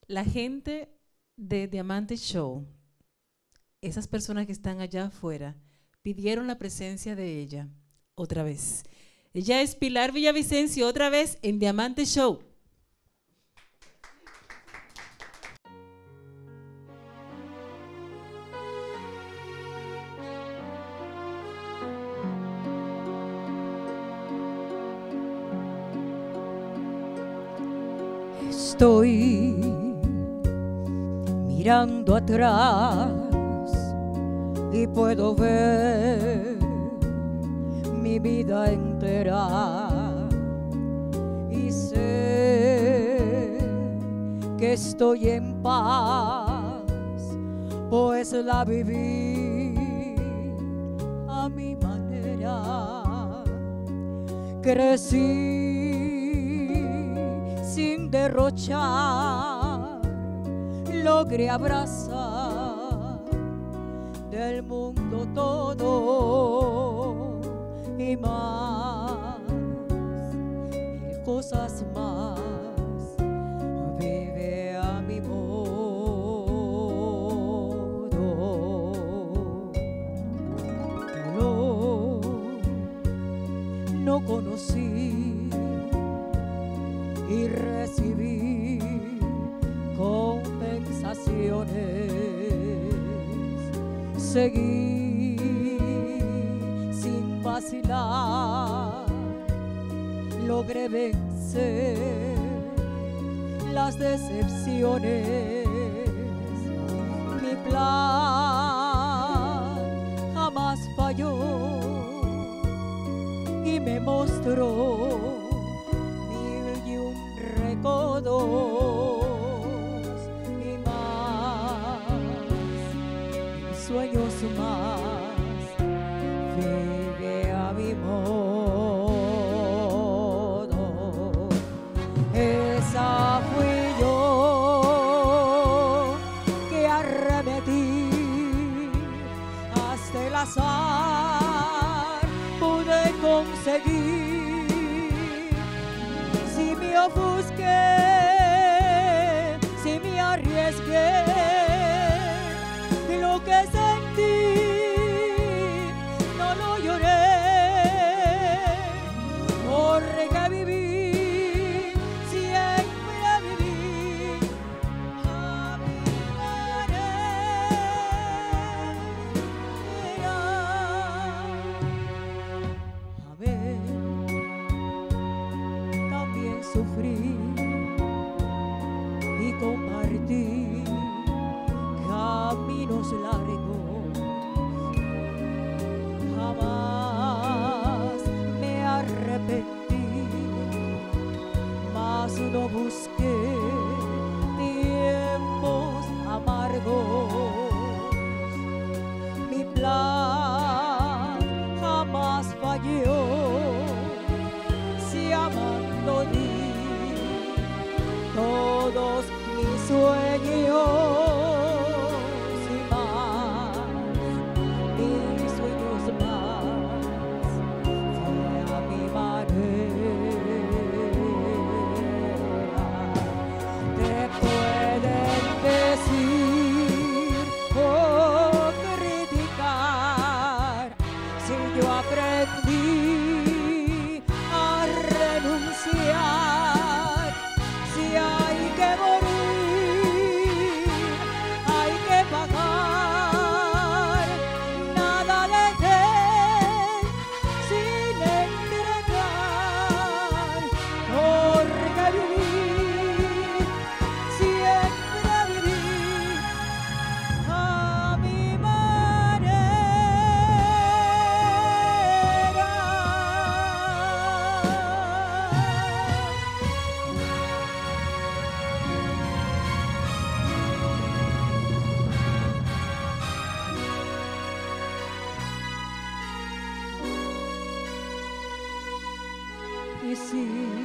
La gente de Diamante Show, esas personas que están allá afuera, pidieron la presencia de ella otra vez. Ella es Pilar Villavicencio, otra vez en Diamante Show. Estoy mirando atrás y puedo ver mi vida entera y sé que estoy en paz, pues la viví a mi manera. Crecí sin derrochar, logré abrazar del mundo todo y más, mil cosas más. Vive a mi modo. Dolor no conocí y recibí compensaciones. Seguí sin vacilar, logré vencer las decepciones. Mi plan jamás falló y me mostró recodos y más, mis sueños más. Vive a mi modo. Esa fui yo que arremetí hasta el azar pude conseguir. Si me ofusqué, si me arriesgué, lo que sentí no lo lloré, porque viví, siempre viví a mi manera. A ver, también sufrí y compartí caminos largos. Jamás me arrepentí, mas no busqué tiempos amargos. Mi plan jamás falló, si amando di todos mis sueños y más, mis sueños más. Fue a mi manera. Te pueden decir o criticar si yo aprendí a renunciar. Si hay que morir, hay que pagar. Nada le den sin entregar, porque viví, siempre viví a mi manera. Y sí,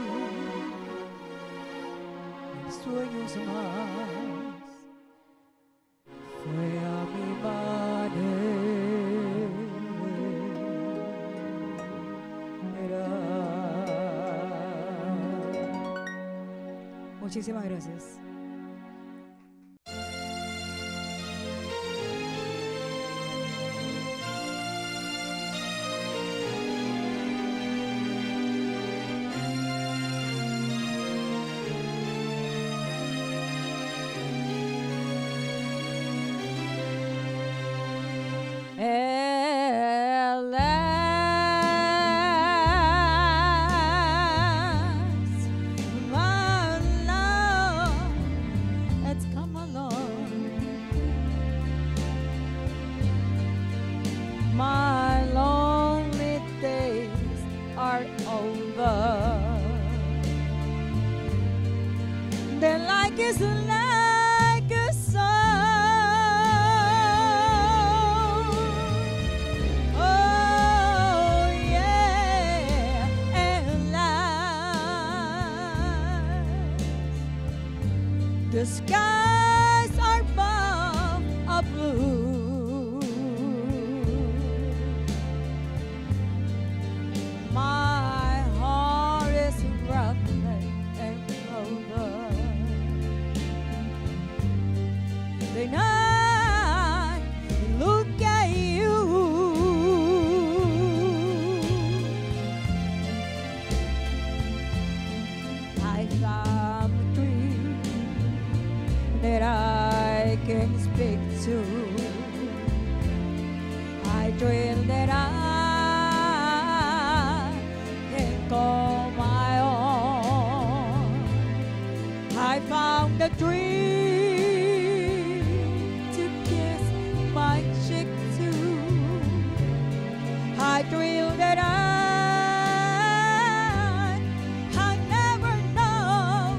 mis sueños más. Fue a mi manera. Muchísimas gracias. At last, my love has come along. My lonely days are over. The light is like a song. Oh yeah, at last the skies are above a blue. My heart is rumbling and over. Then I look at you. I found a tree that I can speak to. I dream that I can call my own. I found a dream to kiss my cheek too. I dream that I never know.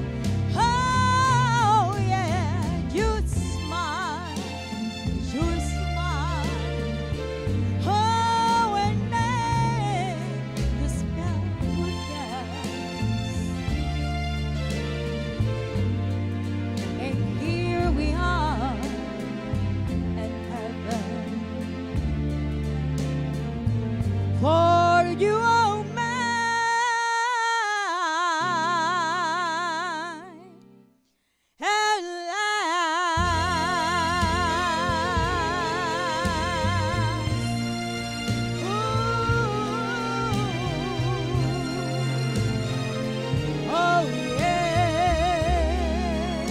Oh yeah, you smile. Oh, and then the spell would cast. And here we are in heaven. For you, oh mine, at last. Ooh. Oh yeah.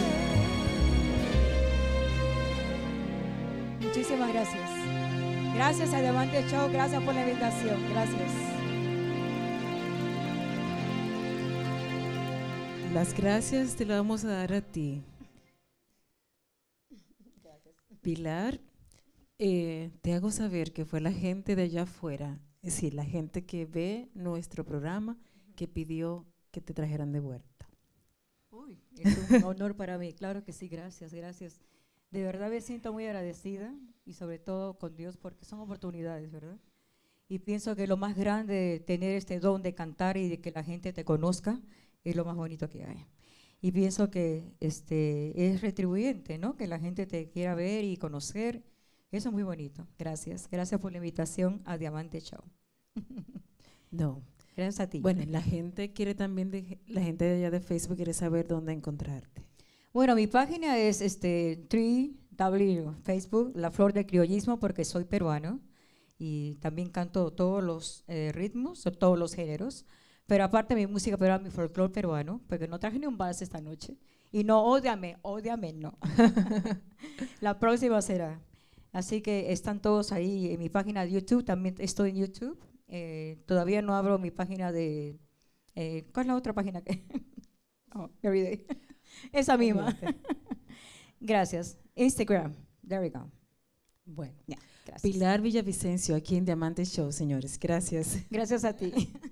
Muchísimas gracias. Gracias a Diamante Show, gracias por la invitación. Gracias. Las gracias te las vamos a dar a ti. Pilar, te hago saber que fue la gente de allá afuera, es decir, la gente que ve nuestro programa, que pidió que te trajeran de vuelta. Uy, es un honor para mí. Claro que sí, gracias, gracias. De verdad me siento muy agradecida y sobre todo con Dios porque son oportunidades, ¿verdad? Y pienso que lo más grande de tener este don de cantar y de que la gente te conozca es lo más bonito que hay. Y pienso que es retribuyente, ¿no? Que la gente te quiera ver y conocer. Eso es muy bonito. Gracias. Gracias por la invitación a Diamante Show. No. Gracias a ti. Bueno, la gente quiere también, la gente de allá de Facebook quiere saber dónde encontrarte. Bueno, mi página es 3W Facebook, La Flor del Criollismo, porque soy peruano y también canto todos los ritmos, todos los géneros. Pero aparte mi música peruana, mi folclore peruano, porque no traje ni un vals esta noche. Y no, ódiame no. La próxima será. Así que están todos ahí en mi página de YouTube, también estoy en YouTube. Todavía no abro mi página de... ¿cuál es la otra página que...? Oh, me olvidé. Esa misma. Gracias. Instagram. There we go. Bueno, Yeah, gracias. Pilar Villavicencio aquí en Diamante Show, señores. Gracias. Gracias a ti.